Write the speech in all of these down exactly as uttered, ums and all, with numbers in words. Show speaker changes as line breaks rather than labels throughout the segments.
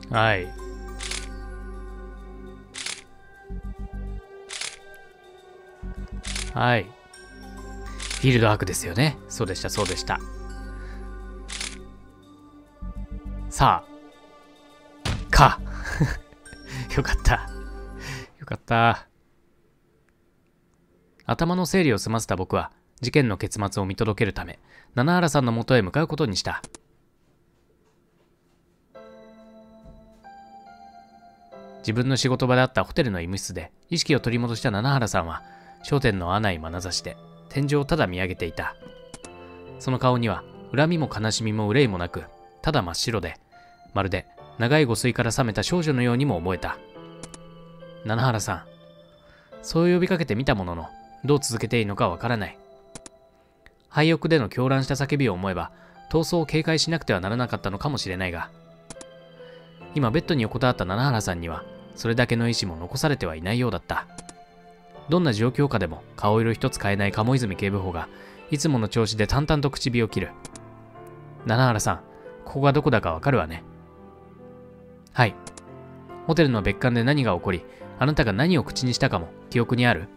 はい。はい。フィールドアークですよね。そうでした、そうでした。さあ。か。よかった。よかった。頭の整理を済ませた僕は、事件の結末を見届けるため、七原さんの元へ向かうことにした。自分の仕事場であったホテルの医務室で意識を取り戻した七原さんは、商店の穴い眼差しで天井をただ見上げていた。その顔には恨みも悲しみも憂いもなく、ただ真っ白で、まるで長い誤睡から覚めた少女のようにも思えた。七原さん、そう呼びかけてみたものの、どう続けていいのかわからない。廃屋での狂乱した叫びを思えば、逃走を警戒しなくてはならなかったのかもしれないが、今ベッドに横たわった七原さんには、それだけの意志も残されてはいないようだった。どんな状況下でも顔色一つ変えない鴨泉警部補が、いつもの調子で淡々と口火を切る。七原さん、ここがどこだかわかるわね。はい。ホテルの別館で何が起こり、あなたが何を口にしたかも記憶にある？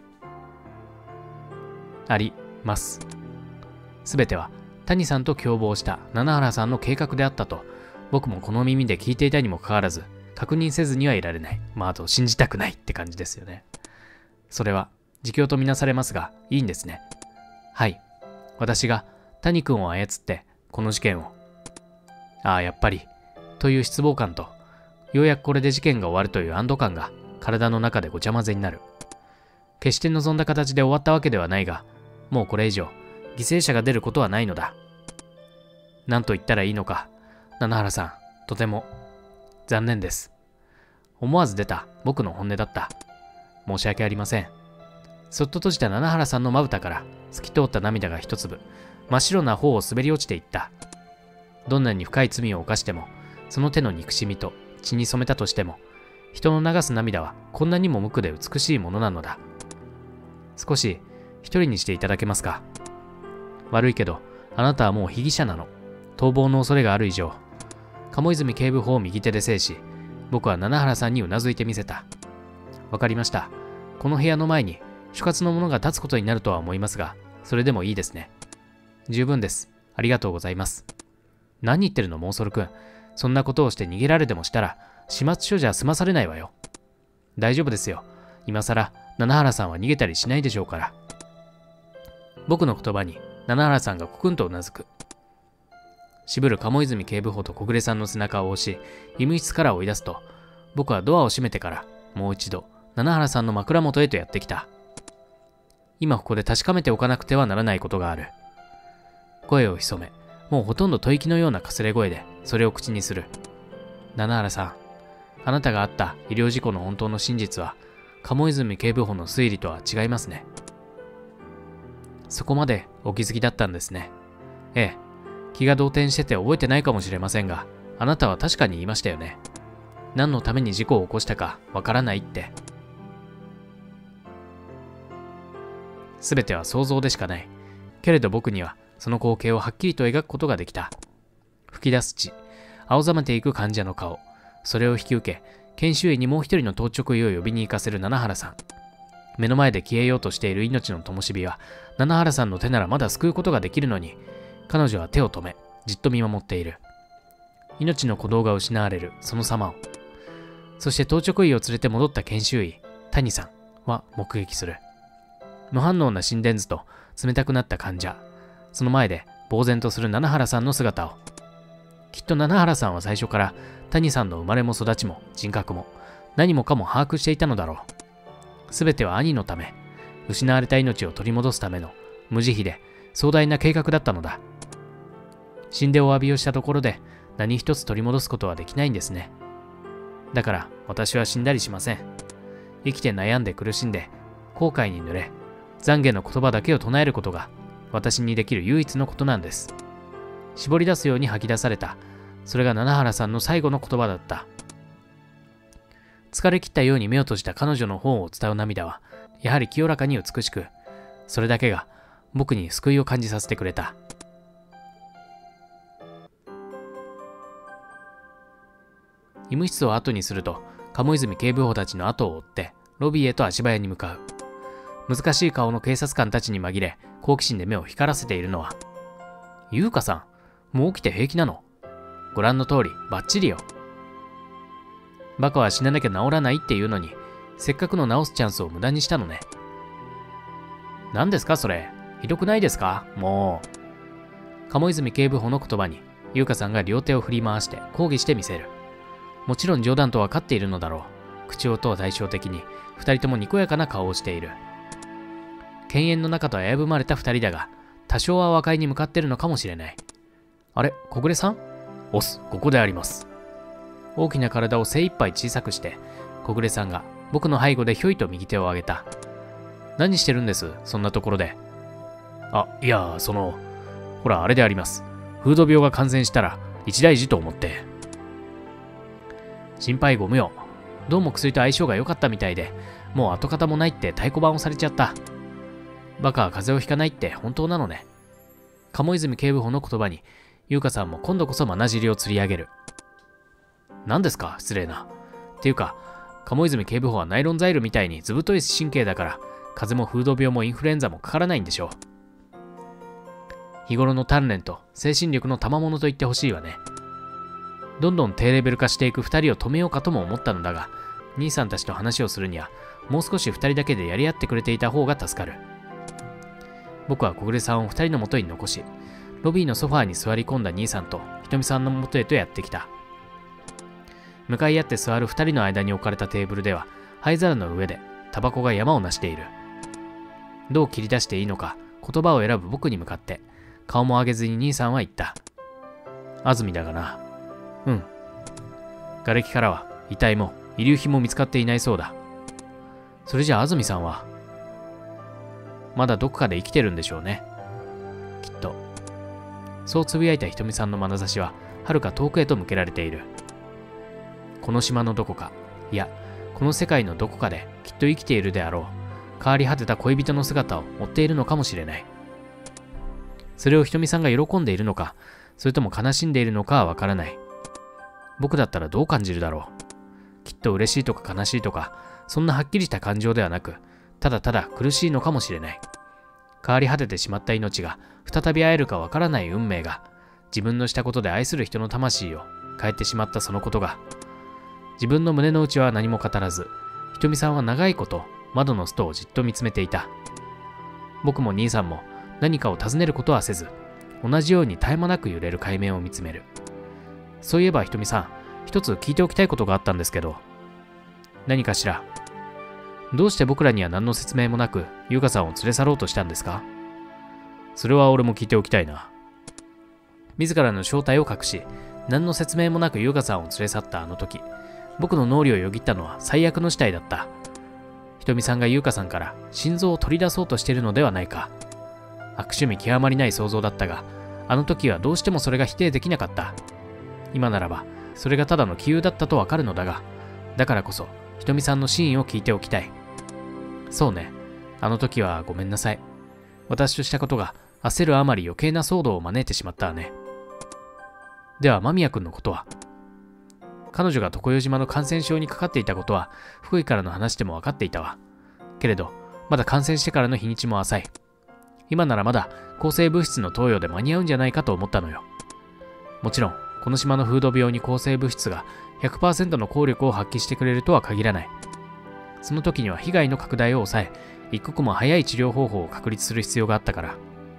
あります。すべては谷さんと共謀した七原さんの計画であったと、僕もこの耳で聞いていたにもかかわらず、確認せずにはいられない。まあ、あと信じたくないって感じですよね。それは自供とみなされますが、いいんですね。はい。私が谷君を操って、この事件を。ああ、やっぱり。という失望感と、ようやくこれで事件が終わるという安堵感が体の中でごちゃ混ぜになる。決して望んだ形で終わったわけではないが、もうこれ以上、犠牲者が出ることはないのだ。何と言ったらいいのか、七原さん、とても、残念です。思わず出た僕の本音だった。申し訳ありません。そっと閉じた七原さんのまぶたから、透き通った涙が一粒、真っ白な方を滑り落ちていった。どんなに深い罪を犯しても、その手の憎しみと血に染めたとしても、人の流す涙はこんなにも無垢で美しいものなのだ。少し一人にしていただけますか。悪いけど、あなたはもう被疑者なの。逃亡の恐れがある以上、鴨泉警部補を右手で制し、僕は七原さんにうなずいてみせた。わかりました。この部屋の前に所轄の者が立つことになるとは思いますが、それでもいいですね。十分です。ありがとうございます。何言ってるの、モンソル君。そんなことをして逃げられでもしたら、始末書じゃ済まされないわよ。大丈夫ですよ。今さら、七原さんは逃げたりしないでしょうから。僕の言葉に、七原さんがコクンとうなずく。渋る鴨泉警部補と小暮さんの背中を押し、医務室から追い出すと、僕はドアを閉めてから、もう一度、七原さんの枕元へとやってきた。今ここで確かめておかなくてはならないことがある。声を潜め、もうほとんど吐息のようなかすれ声で、それを口にする。七原さん、あなたがあった医療事故の本当の真実は、鴨泉警部補の推理とは違いますね。そこまでお気づきだったんですね。ええ、気が動転してて覚えてないかもしれませんが、あなたは確かに言いましたよね。何のために事故を起こしたかわからないって。すべては想像でしかない。けれど僕にはその光景をはっきりと描くことができた。吹き出す血、青ざめていく患者の顔、それを引き受け、研修医にもう一人の当直医を呼びに行かせる七原さん。目の前で消えようとしている命の灯火は、七原さんの手ならまだ救うことができるのに、彼女は手を止め、じっと見守っている。命の鼓動が失われる、その様を。そして当直医を連れて戻った研修医、谷さんは目撃する。無反応な心電図と冷たくなった患者、その前で呆然とする七原さんの姿を。きっと七原さんは最初から谷さんの生まれも育ちも人格も何もかも把握していたのだろう。すべては兄のため、失われた命を取り戻すための無慈悲で壮大な計画だったのだ。死んでお詫びをしたところで何一つ取り戻すことはできないんですね。だから私は死んだりしません。生きて悩んで苦しんで後悔に濡れ、懺悔の言葉だけを唱えることが私にできる唯一のことなんです。絞り出すように吐き出された。それが七原さんの最後の言葉だった。疲れ切ったように目を閉じた彼女の方を伝う涙は、やはり清らかに美しく、それだけが僕に救いを感じさせてくれた。 医務室を後にすると、鴨泉警部補たちの後を追って、ロビーへと足早に向かう。難しい顔の警察官たちに紛れ、好奇心で目を光らせているのは、優香さん、もう起きて平気なの？ご覧の通り、バッチリよ。バカは死ななきゃ治らないっていうのに、せっかくの治すチャンスを無駄にしたのね。何ですかそれ？ひどくないですか？もう。鴨泉警部補の言葉に、優香さんが両手を振り回して抗議してみせる。もちろん冗談と分かっているのだろう。口調とは対照的に、二人ともにこやかな顔をしている。犬猿の中と危ぶまれた二人だが、多少は和解に向かってるのかもしれない。あれ、小暮さん？オス、ここであります。大きな体を精一杯小さくして、小暮さんが僕の背後でひょいと右手を上げた。何してるんです、そんなところで。あ、いや、その、ほら、あれであります。風土病が感染したら一大事と思って。心配ご無用。どうも薬と相性が良かったみたいで、もう跡形もないって太鼓判をされちゃった。バカは風邪をひかないって本当なのね。鴨泉警部補の言葉に、優香さんも今度こそまなじりを釣り上げる。何ですか、失礼な。っていうか、鴨泉警部補はナイロンザイルみたいにずぶとい神経だから、風邪も風土病もインフルエンザもかからないんでしょう。日頃の鍛錬と精神力の賜物と言ってほしいわね。どんどん低レベル化していく二人を止めようかとも思ったのだが、兄さんたちと話をするには、もう少し二人だけでやり合ってくれていた方が助かる。僕は小暮さんを二人の元に残し、ロビーのソファーに座り込んだ兄さんとひとみさんの元へとやってきた。向かい合って座る二人の間に置かれたテーブルでは、灰皿の上でタバコが山をなしている。どう切り出していいのか、言葉を選ぶ僕に向かって、顔も上げずに兄さんは言った。安住だがな。うん。瓦礫からは遺体も遺留品も見つかっていないそうだ。それじゃあ安住さんは、まだどこかで生きてるんでしょうね。きっと。そうつぶやいたひとみさんの眼差しは、はるか遠くへと向けられている。この島のどこか、いや、この世界のどこかできっと生きているであろう。変わり果てた恋人の姿を追っているのかもしれない。それをひとみさんが喜んでいるのか、それとも悲しんでいるのかはわからない。僕だったらどう感じるだろう。きっと嬉しいとか悲しいとか、そんなはっきりした感情ではなく、ただただ苦しいのかもしれない。変わり果ててしまった命が再び会えるかわからない運命が、自分のしたことで愛する人の魂を変えてしまったそのことが、自分の胸の内は何も語らず、ひとみさんは長いこと窓の外をじっと見つめていた。僕も兄さんも何かを尋ねることはせず、同じように絶え間なく揺れる海面を見つめる。そういえばひとみさん、一つ聞いておきたいことがあったんですけど。何かしら。どうして僕らには何の説明もなく、優香さんを連れ去ろうとしたんですか？それは俺も聞いておきたいな。自らの正体を隠し、何の説明もなく優香さんを連れ去ったあの時、僕の脳裏をよぎったのは最悪の事態だった。ひとみさんが優香さんから心臓を取り出そうとしているのではないか。悪趣味極まりない想像だったが、あの時はどうしてもそれが否定できなかった。今ならば、それがただの杞憂だったとわかるのだが、だからこそ、ひとみさんの真意を聞いておきたい。そうね、あの時はごめんなさい。私としたことが焦るあまり余計な騒動を招いてしまったわね。では間宮君のことは？彼女が常世島の感染症にかかっていたことは福井からの話でも分かっていたわ。けれどまだ感染してからの日にちも浅い。今ならまだ抗生物質の投与で間に合うんじゃないかと思ったのよ。もちろんこの島の風土病に抗生物質が ひゃくパーセント の効力を発揮してくれるとは限らない。その時には被害の拡大を抑え、一刻も早い治療方法を確立する必要があったから。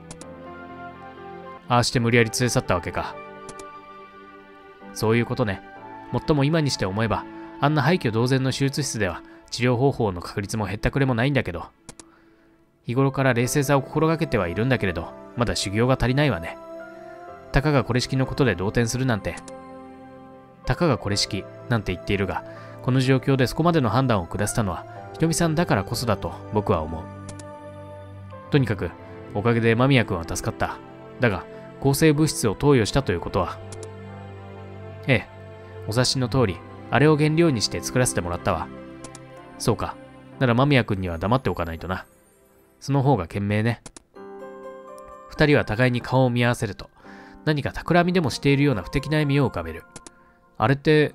ああして無理やり連れ去ったわけか。そういうことね。もっとも今にして思えば、あんな廃墟同然の手術室では治療方法の確率も減ったくれもないんだけど。日頃から冷静さを心がけてはいるんだけれど、まだ修行が足りないわね。たかがこれ式のことで動転するなんて。たかがこれ式なんて言っているが、この状況でそこまでの判断を下したのは、ひとみさんだからこそだと僕は思う。とにかく、おかげで間宮君は助かった。だが、抗生物質を投与したということは。ええ、お察しの通り、あれを原料にして作らせてもらったわ。そうか。なら間宮君には黙っておかないとな。その方が賢明ね。二人は互いに顔を見合わせると、何か企みでもしているような不敵な笑みを浮かべる。あれって、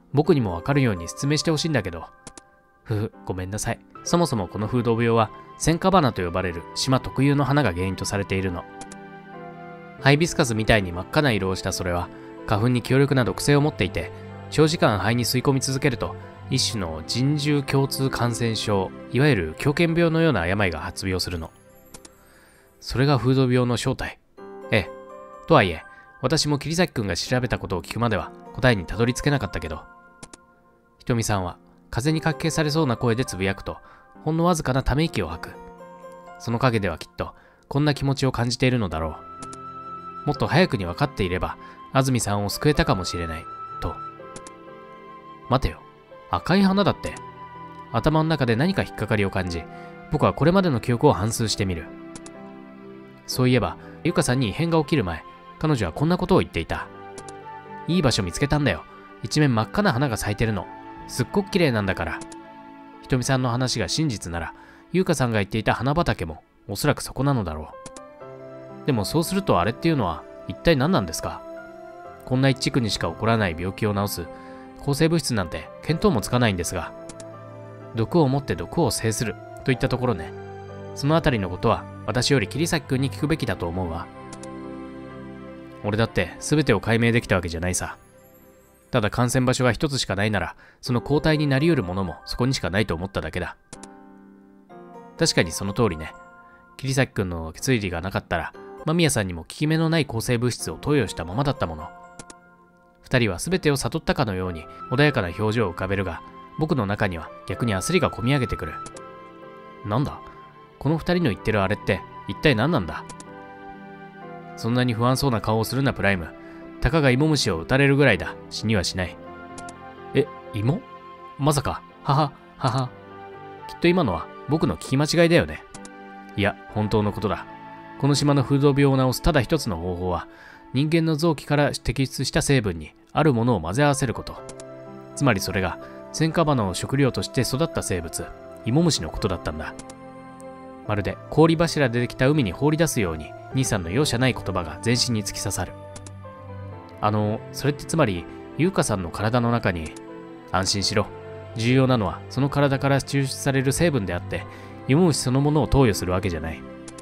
僕にもわかるように説明してほしいんだけど。ふふ、ごめんなさい。そもそもこの風土病は、戦火花と呼ばれる島特有の花が原因とされているの。ハイビスカスみたいに真っ赤な色をしたそれは、花粉に強力な毒性を持っていて、長時間肺に吸い込み続けると、一種の人獣共通感染症、いわゆる狂犬病のような病が発病するの。それが風土病の正体。ええ。とはいえ、私も桐崎くんが調べたことを聞くまでは答えにたどり着けなかったけど。ひとみさんは風にかき消されそうな声でつぶやくと、ほんのわずかなため息を吐く。その陰ではきっとこんな気持ちを感じているのだろう。もっと早くに分かっていれば安住さんを救えたかもしれないと。待てよ、赤い花だって。頭の中で何か引っかかりを感じ、僕はこれまでの記憶を反芻してみる。そういえばゆかさんに異変が起きる前、彼女はこんなことを言っていた。いい場所見つけたんだよ。一面真っ赤な花が咲いてるの。すっごく綺麗なんだから。ひとみさんの話が真実なら、ゆうかさんが言っていた花畑もおそらくそこなのだろう。でもそうするとあれっていうのは一体何なんですか？こんな一地区にしか起こらない病気を治す抗生物質なんて見当もつかないんですが、毒を持って毒を制するといったところね。そのあたりのことは私より桐崎くんに聞くべきだと思うわ。俺だって全てを解明できたわけじゃないさ。ただ感染場所が一つしかないなら、その抗体になり得るものもそこにしかないと思っただけだ。確かにその通りね。桐崎くんの推理がなかったら、間宮さんにも効き目のない抗生物質を投与したままだったもの。二人は全てを悟ったかのように穏やかな表情を浮かべるが、僕の中には逆に焦りがこみ上げてくる。なんだ、この二人の言ってるあれって一体何なんだ。そんなに不安そうな顔をするなプライム。たかが芋虫を撃たれるぐらいだ。死にはしない。え、芋？まさか、はは、はは。きっと今のは僕の聞き間違いだよね。いや、本当のことだ。この島の風土病を治すただ一つの方法は、人間の臓器から摘出した成分にあるものを混ぜ合わせること。つまりそれが、戦火花を食料として育った生物、芋虫のことだったんだ。まるで氷柱でできた海に放り出すように、兄さんの容赦ない言葉が全身に突き刺さる。あの、それってつまり、優香さんの体の中に、安心しろ。重要なのは、その体から抽出される成分であって、芋虫そのものを投与するわけじゃない。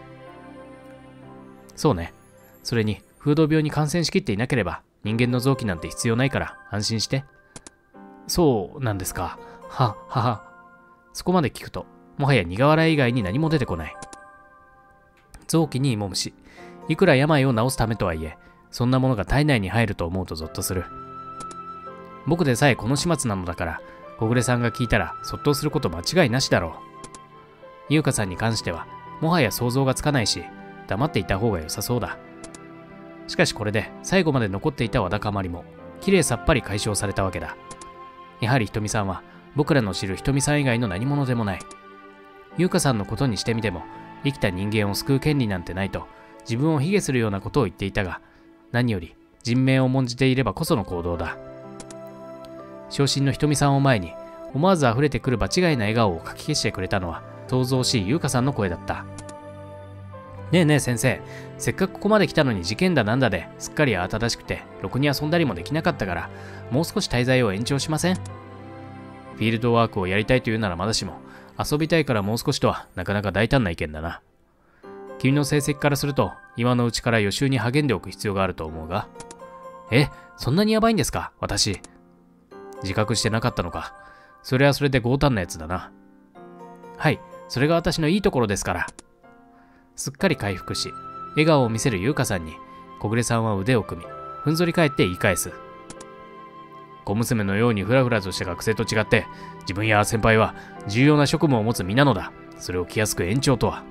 そうね。それに、風土病に感染しきっていなければ、人間の臓器なんて必要ないから、安心して。そうなんですか。は、はは。そこまで聞くと、もはや苦笑い以外に何も出てこない。臓器に芋虫。いくら病を治すためとはいえ、そんなものが体内に入ると思うとゾッとする。僕でさえこの始末なのだから、小暮さんが聞いたら、そっとすること間違いなしだろう。優香さんに関しては、もはや想像がつかないし、黙っていた方が良さそうだ。しかしこれで、最後まで残っていたわだかまりも、きれいさっぱり解消されたわけだ。やはりひとみさんは、僕らの知るひとみさん以外の何者でもない。優香さんのことにしてみても、生きた人間を救う権利なんてないと、自分を卑下するようなことを言っていたが、何より人命を重んじていればこその行動だ。昇進のひとみさんを前に、思わず溢れてくる場違いな笑顔をかき消してくれたのは、想像しい優香さんの声だった。ねえねえ先生、せっかくここまで来たのに事件だなんだですっかり慌ただしくて、ろくに遊んだりもできなかったから、もう少し滞在を延長しません？フィールドワークをやりたいというならまだしも、遊びたいからもう少しとはなかなか大胆な意見だな。君の成績からすると、今のうちから予習に励んでおく必要があると思うが。え、そんなにやばいんですか、私。自覚してなかったのか。それはそれで強胆なやつだな。はい、それが私のいいところですから。すっかり回復し、笑顔を見せる優香さんに、小暮さんは腕を組み、ふんぞり返って言い返す。小娘のようにフラフラとした学生と違って、自分や先輩は重要な職務を持つ身なのだ。それを気安く延長とは。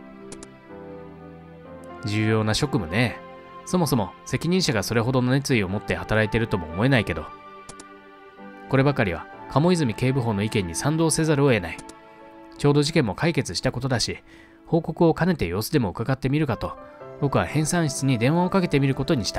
重要な職務ね。そもそも責任者がそれほどの熱意を持って働いているとも思えないけど。こればかりは鴨泉警部補の意見に賛同せざるを得ない。ちょうど事件も解決したことだし、報告を兼ねて様子でも伺ってみるかと、僕は編纂室に電話をかけてみることにした。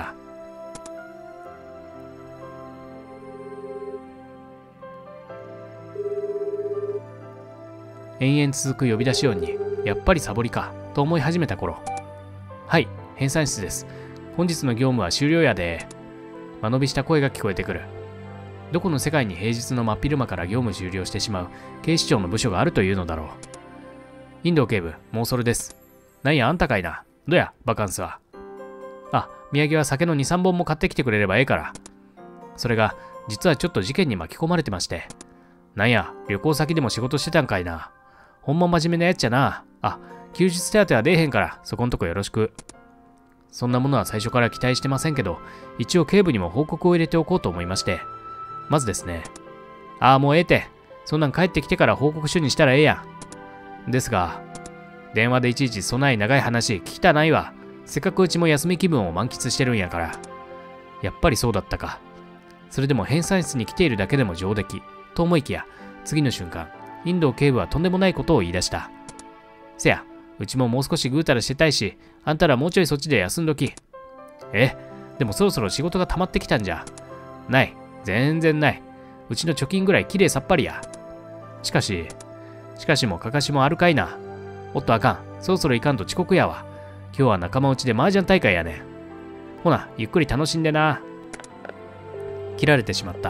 延々続く呼び出し音に、やっぱりサボりか、と思い始めた頃。はい、編纂室です。本日の業務は終了やで。間延びした声が聞こえてくる。 どこの世界に平日の真っ昼間から業務終了してしまう警視庁の部署があるというのだろう。インド警部、もうそれです。なんや、あんたかいな。どや、バカンスは。あ、宮城は酒のに、さんぼんも買ってきてくれればええから。それが、実はちょっと事件に巻き込まれてまして。なんや、旅行先でも仕事してたんかいな。ほんま真面目なやつやな。あ、休日手当は出えへんから、そこんとこよろしく。そんなものは最初から期待してませんけど、一応警部にも報告を入れておこうと思いまして。まずですね。ああ、もうええて。そんなん帰ってきてから報告書にしたらええやん。ですが、電話でいちいちそない長い話聞きたないわ。せっかくうちも休み気分を満喫してるんやから。やっぱりそうだったか。それでも返済室に来ているだけでも上出来。と思いきや、次の瞬間、インド警部はとんでもないことを言い出した。せや、うちももう少しぐうたらしてたいし、あんたらもうちょいそっちで休んどき。え、でもそろそろ仕事が溜まってきたんじゃ。ない、全然ない。うちの貯金ぐらいきれいさっぱりや。しかし、しかしもかかしもあるかいな。おっとあかん、そろそろいかんと遅刻やわ。今日は仲間内で麻雀大会やねん。ほな、ゆっくり楽しんでな。切られてしまった。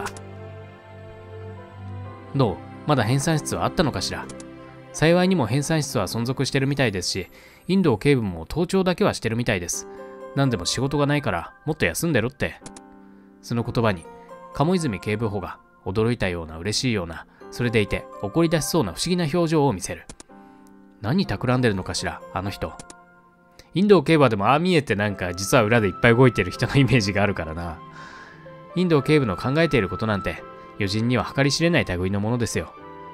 どう、まだ編纂室はあったのかしら。幸いにも編纂室は存続してるみたいですし、インド警部も盗聴だけはしてるみたいです。なんでも仕事がないからもっと休んでろって。その言葉に鴨泉警部補が驚いたような嬉しいような、それでいて怒り出しそうな不思議な表情を見せる。何企んでるのかしら、あの人。インド警部はでもああ見えてなんか実は裏でいっぱい動いてる人のイメージがあるからな。インド警部の考えていることなんて余人には計り知れない類のものですよ。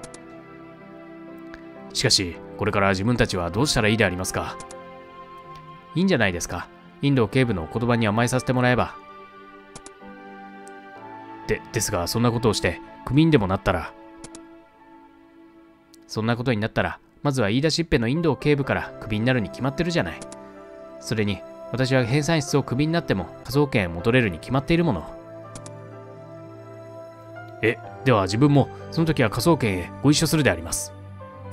しかし、これから自分たちはどうしたらいいでありますか。いいんじゃないですか。インド警部の言葉に甘えさせてもらえば。で、ですが、そんなことをして、クビにでもなったら。そんなことになったら、まずは言い出しっぺのインド警部からクビになるに決まってるじゃない。それに、私は編纂室をクビになっても、科捜研へ戻れるに決まっているもの。え、では自分も、その時は科捜研へご一緒するであります。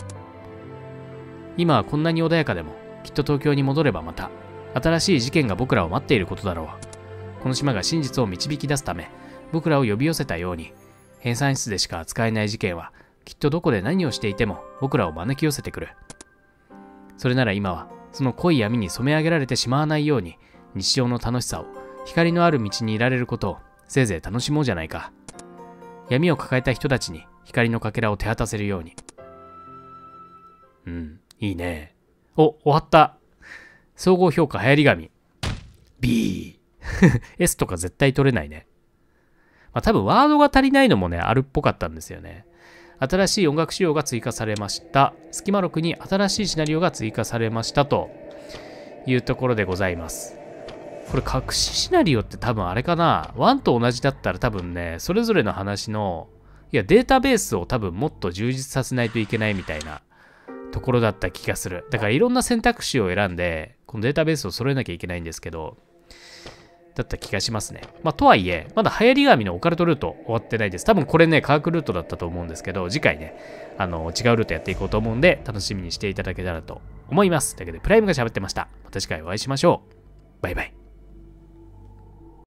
今はこんなに穏やかでも、きっと東京に戻ればまた、新しい事件が僕らを待っていることだろう。この島が真実を導き出すため、僕らを呼び寄せたように、編纂室でしか扱えない事件は、きっとどこで何をしていても僕らを招き寄せてくる。それなら今は、その濃い闇に染め上げられてしまわないように、日常の楽しさを、光のある道にいられることを、せいぜい楽しもうじゃないか。闇を抱えた人たちに光のかけらを手渡せるように。うん、いいね。お、終わった。総合評価流行り紙。B。S とか絶対取れないね。まあ多分ワードが足りないのもね、あるっぽかったんですよね。新しい音楽仕様が追加されました。スキマロクに新しいシナリオが追加されましたというところでございます。これ隠しシナリオって多分あれかな。ワンと同じだったら多分ね、それぞれの話の、いやデータベースを多分もっと充実させないといけないみたいなところだった気がする。だからいろんな選択肢を選んで、このデータベースを揃えなきゃいけないんですけど、だった気がしますね。まあ、とはいえ、まだ流行り紙のオカルトルート終わってないです。多分これね、科学ルートだったと思うんですけど、次回ね、あの、違うルートやっていこうと思うんで、楽しみにしていただけたらと思います。というわけで、プライムが喋ってました。また次回お会いしましょう。バイバイ。